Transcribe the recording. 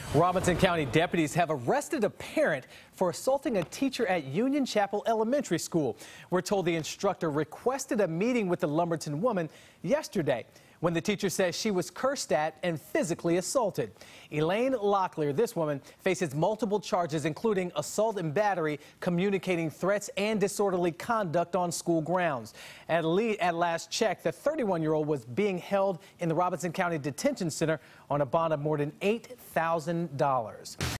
Robinson County deputies have arrested a parent for assaulting a teacher at Union Chapel Elementary School. We're told the instructor requested a meeting with the Lumberton woman yesterday when the teacher says she was cursed at and physically assaulted. Elaine Locklear, this woman, faces multiple charges, including assault and battery, communicating threats and disorderly conduct on school grounds. At last check, the 31-year-old was being held in the Robinson County Detention Center on a bond of more than $8,000.